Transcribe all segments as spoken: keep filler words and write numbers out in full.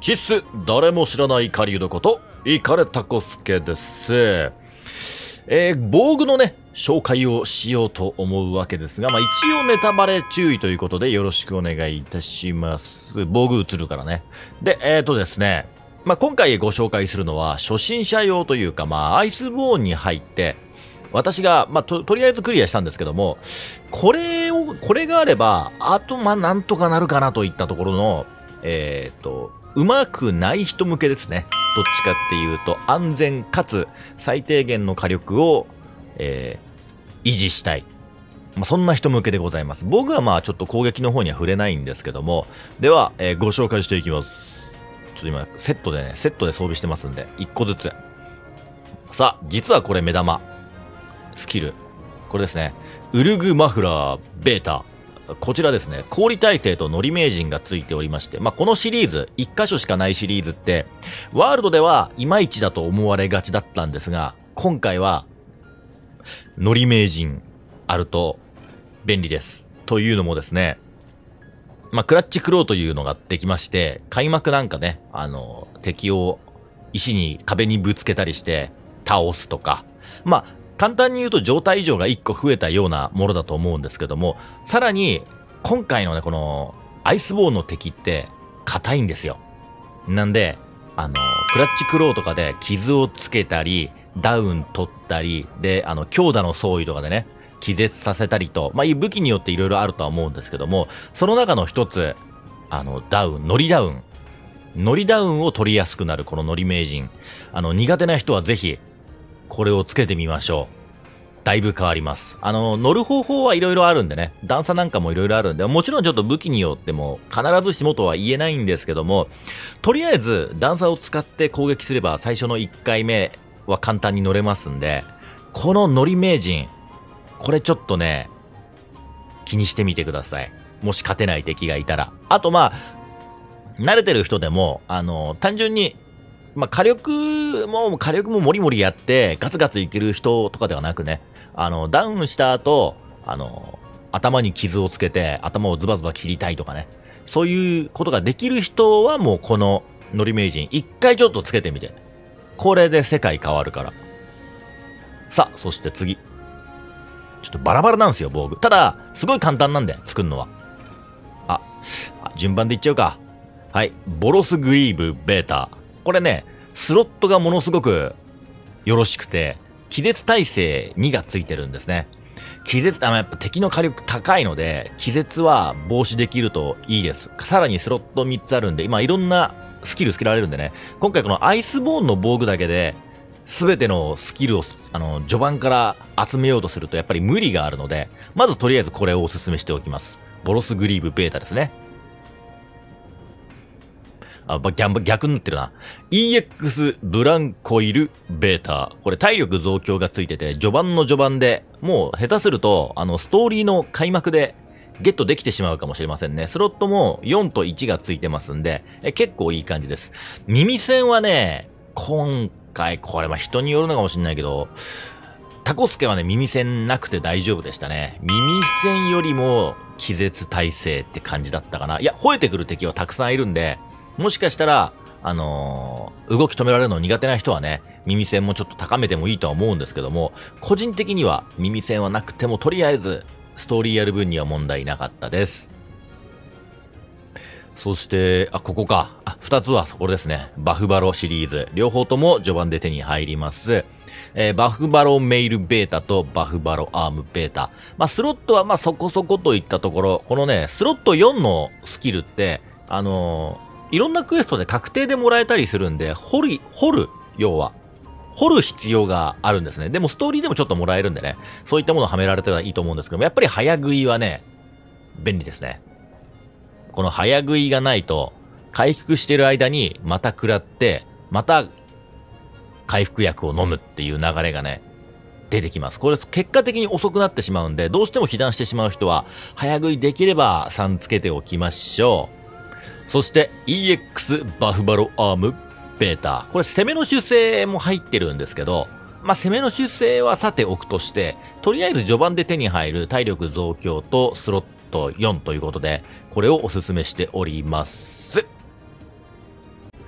チス、誰も知らない狩人こと、イカレタコスケです。えー、防具のね、紹介をしようと思うわけですが、まあ一応ネタバレ注意ということでよろしくお願いいたします。防具映るからね。で、えーとですね、まあ今回ご紹介するのは初心者用というか、まあアイスボーンに入って、私が、まあと、とりあえずクリアしたんですけども、これを、これがあれば、あと、まあなんとかなるかなといったところの、えーと、うまくない人向けですね。どっちかっていうと、安全かつ最低限の火力を、えー、維持したい。まあ、そんな人向けでございます。僕はまあちょっと攻撃の方には触れないんですけども、では、えー、ご紹介していきます。ちょっと今、セットでね、セットで装備してますんで、いっこずつ。さあ、実はこれ目玉。スキル。これですね。ウルグマフラーベータ。こちらですね、氷耐性とノリ名人がついておりまして、まあ、このシリーズ、一箇所しかないシリーズって、ワールドではいまいちだと思われがちだったんですが、今回は、ノリ名人あると便利です。というのもですね、まあ、クラッチクローというのができまして、開幕なんかね、あの、敵を石に壁にぶつけたりして倒すとか、まあ、簡単に言うと状態異常がいっこ増えたようなものだと思うんですけども、さらに、今回のね、この、アイスボーンの敵って、硬いんですよ。なんで、あの、クラッチクローとかで傷をつけたり、ダウン取ったり、で、あの、強打の装備とかでね、気絶させたりと、まあ、武器によって色々あるとは思うんですけども、その中の一つ、あの、ダウン、ノリダウン。ノリダウンを取りやすくなるこのノリ名人。あの、苦手な人はぜひ、これをつけてみましょう。だいぶ変わります。あの、乗る方法はいろいろあるんでね。段差なんかもいろいろあるんで、もちろんちょっと武器によっても必ずしもとは言えないんですけども、とりあえず段差を使って攻撃すれば最初のいっかいめは簡単に乗れますんで、この乗り名人、これちょっとね、気にしてみてください。もし勝てない敵がいたら。あとまあ、慣れてる人でも、あの、単純に、まあ、火力も、火力ももりもりやって、ガツガツいける人とかではなくね、あの、ダウンした後、あの、頭に傷をつけて、頭をズバズバ切りたいとかね、そういうことができる人はもうこの、ノリ名人、一回ちょっとつけてみて。これで世界変わるから。さあ、そして次。ちょっとバラバラなんですよ、防具。ただ、すごい簡単なんで、作るのは。あ、あ順番でいっちゃうか。はい。ボロスグリーブベータ。これね、スロットがものすごくよろしくて、気絶耐性にがついてるんですね。気絶、あの、やっぱ敵の火力高いので、気絶は防止できるといいです。さらにスロットみっつあるんで、今いろんなスキルつけられるんでね、今回このアイスボーンの防具だけで、すべてのスキルを、あの、序盤から集めようとするとやっぱり無理があるので、まずとりあえずこれをお勧めしておきます。ボロスグリーブベータですね。あ、逆、逆になってるな。イーエックス ブランコイルベータ。これ体力増強がついてて、序盤の序盤で、もう下手すると、あの、ストーリーの開幕でゲットできてしまうかもしれませんね。スロットもよんといちがついてますんで、え結構いい感じです。耳栓はね、今回、これま人によるのかもしれないけど、タコスケはね、耳栓なくて大丈夫でしたね。耳栓よりも気絶耐性って感じだったかな。いや、吠えてくる敵はたくさんいるんで、もしかしたら、あのー、動き止められるの苦手な人はね、耳栓もちょっと高めてもいいとは思うんですけども、個人的には耳栓はなくてもとりあえず、ストーリーやる分には問題なかったです。そして、あ、ここか。あ、二つはこれですね。バフバロシリーズ。両方とも序盤で手に入ります。えー、バフバロメイルベータとバフバロアームベータ。まあ、スロットはまあそこそこといったところ、このね、スロットよんのスキルって、あのー、いろんなクエストで確定でもらえたりするんで、掘る、掘る、要は、掘る必要があるんですね。でもストーリーでもちょっともらえるんでね、そういったものをはめられたらいいと思うんですけども、やっぱり早食いはね、便利ですね。この早食いがないと、回復してる間にまた食らって、また回復薬を飲むっていう流れがね、出てきます。これ結果的に遅くなってしまうんで、どうしても被弾してしまう人は、早食いできればさんつけておきましょう。そして イーエックス バフバロアームベータ。これ攻めの習性も入ってるんですけど、まあ、攻めの習性はさておくとして、とりあえず序盤で手に入る体力増強とスロットよんということで、これをお勧めしております。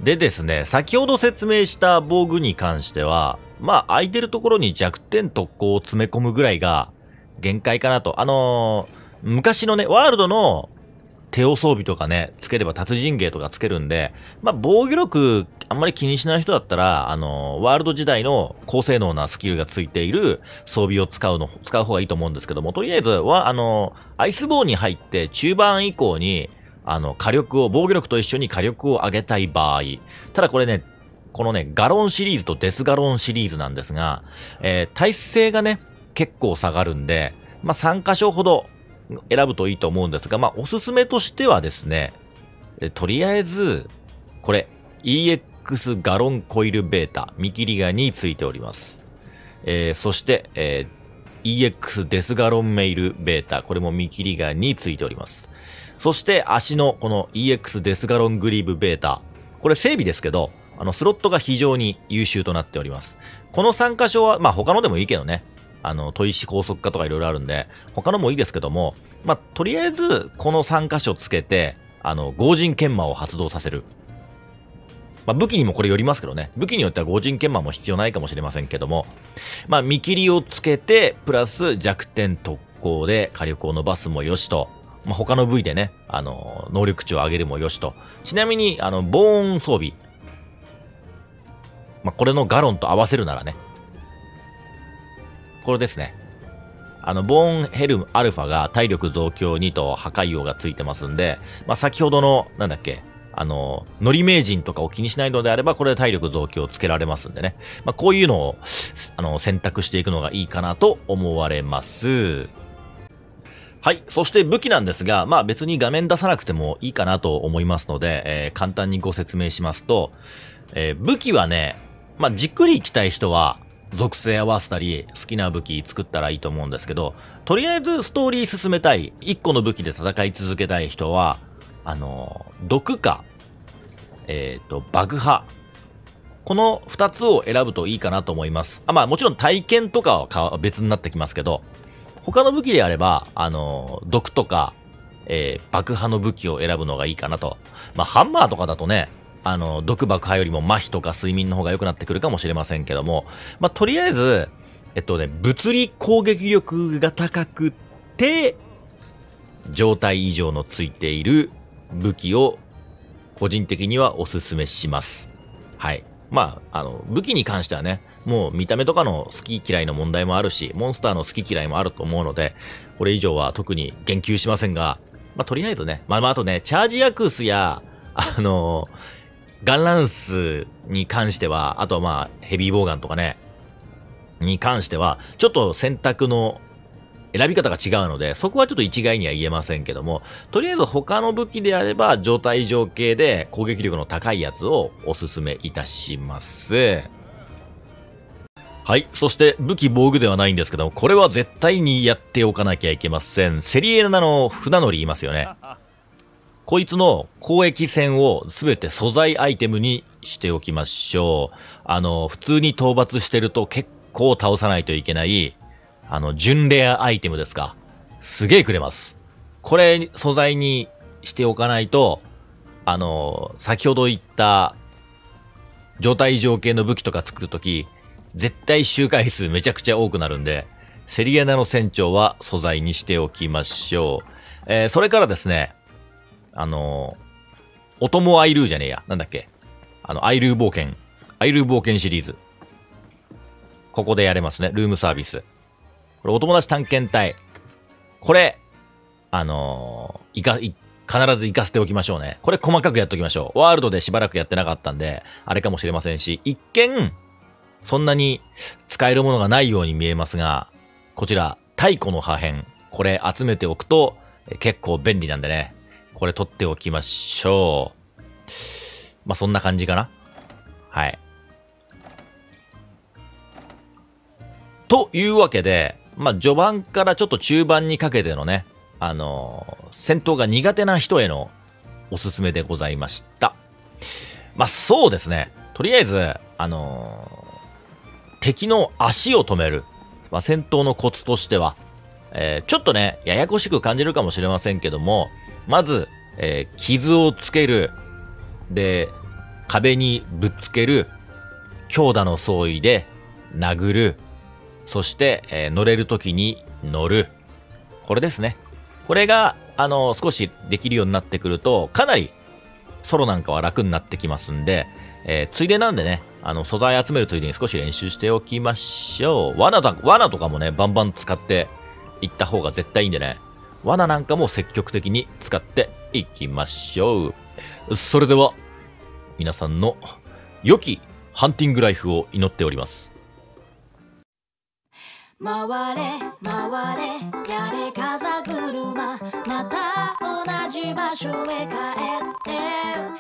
でですね、先ほど説明した防具に関しては、まあ、空いてるところに弱点特攻を詰め込むぐらいが限界かなと。あのー、昔のね、ワールドの手を装備とかね、つければ達人芸とかつけるんで、まあ、防御力あんまり気にしない人だったら、あのー、ワールド時代の高性能なスキルがついている装備を使うの、使う方がいいと思うんですけども、とりあえずは、あのー、アイスボーンに入って中盤以降に、あの、火力を、防御力と一緒に火力を上げたい場合、ただこれね、このね、ガロンシリーズとデスガロンシリーズなんですが、えー、耐性がね、結構下がるんで、まあ、さん箇所ほど選ぶといいと思うんですが、まあ、おすすめとしてはですね、とりあえず、これ、イーエックス ガロンコイルベータ、見切りがについております。えー、そして、えー、イーエックス デスガロンメイルベータ、これも見切りがについております。そして足のこの イーエックス デスガロングリーブベータ。これ整備ですけど、あのスロットが非常に優秀となっております。このさん箇所は、まあ他のでもいいけどね。あの、砥石高速化とかいろいろあるんで、他のもいいですけども、まあとりあえずこのさん箇所つけて、あの、合人研磨を発動させる。まあ武器にもこれよりますけどね。武器によっては合人研磨も必要ないかもしれませんけども、まあ見切りをつけて、プラス弱点特攻で火力を伸ばすもよしと、まあ、他の部位でね、あの、能力値を上げるもよしと。ちなみに、あの、防音装備。まあ、これのガロンと合わせるならね。これですね。あの、ボーンヘルムアルファが体力増強にと破壊王がついてますんで、まあ、先ほどの、なんだっけ、あの、ノリ名人とかを気にしないのであれば、これで体力増強をつけられますんでね。まあ、こういうのを、あの、選択していくのがいいかなと思われます。はい。そして武器なんですが、まあ別に画面出さなくてもいいかなと思いますので、えー、簡単にご説明しますと、えー、武器はね、まあじっくり行きたい人は、属性合わせたり、好きな武器作ったらいいと思うんですけど、とりあえずストーリー進めたい、いっこの武器で戦い続けたい人は、あのー、毒か、えっと、爆破。このふたつを選ぶといいかなと思います。あ、まあもちろん体験とかは別になってきますけど、他の武器であれば、あの、毒とか、えー、爆破の武器を選ぶのがいいかなと。まあ、ハンマーとかだとね、あの、毒爆破よりも麻痺とか睡眠の方が良くなってくるかもしれませんけども、まあ、とりあえず、えっとね、物理攻撃力が高くて、状態異常のついている武器を、個人的にはおすすめします。はい。まあ、あの、武器に関してはね、もう見た目とかの好き嫌いの問題もあるし、モンスターの好き嫌いもあると思うので、これ以上は特に言及しませんが、まあ、とりあえずね、まあ、まあ、あとね、チャージアクスや、あの、ガンランスに関しては、あとはまあ、ヘビーボウガンとかね、に関しては、ちょっと選択の選び方が違うので、そこはちょっと一概には言えませんけども、とりあえず他の武器であれば、状態異常系で攻撃力の高いやつをおすすめいたします。はい。そして武器防具ではないんですけども、これは絶対にやっておかなきゃいけません。セリエナの船乗りいますよね。こいつの交易船をすべて素材アイテムにしておきましょう。あの、普通に討伐してると結構倒さないといけない、あの、準レアアイテムですか。すげえくれます。これ、素材にしておかないと、あの、先ほど言った、状態異常系の武器とか作るとき、絶対周回数めちゃくちゃ多くなるんで、セリエナの船長は素材にしておきましょう。えー、それからですね、あの、おともアイルーじゃねえや。なんだっけ。あの、アイルー冒険。アイルー冒険シリーズ。ここでやれますね。ルームサービス。これ、お友達探検隊。これ、あのー、いか、い、必ず行かせておきましょうね。これ細かくやっておきましょう。ワールドでしばらくやってなかったんで、あれかもしれませんし、一見、そんなに使えるものがないように見えますが、こちら、太古の破片。これ集めておくと、結構便利なんでね。これ取っておきましょう。まあ、そんな感じかな。はい。というわけで、まあ、序盤からちょっと中盤にかけてのね、あのー、戦闘が苦手な人へのおすすめでございました。まあ、そうですね。とりあえず、あのー、敵の足を止める。まあ、戦闘のコツとしては、えー、ちょっとね、ややこしく感じるかもしれませんけども、まず、えー、傷をつける。で、 壁にぶっつける、強打の装備で殴る、そして、えー乗れる時に乗る。これですね。これが、あの、少しできるようになってくると、かなりソロなんかは楽になってきますんで、えーついでなんでね、あの、素材集めるついでに少し練習しておきましょう。罠だ、罠とかもね、バンバン使っていった方が絶対いいんでね。罠なんかも積極的に使っていきましょう。それでは、皆さんの良きハンティングライフを祈っております。 回れ回れやれ風車また同じ場所へ帰って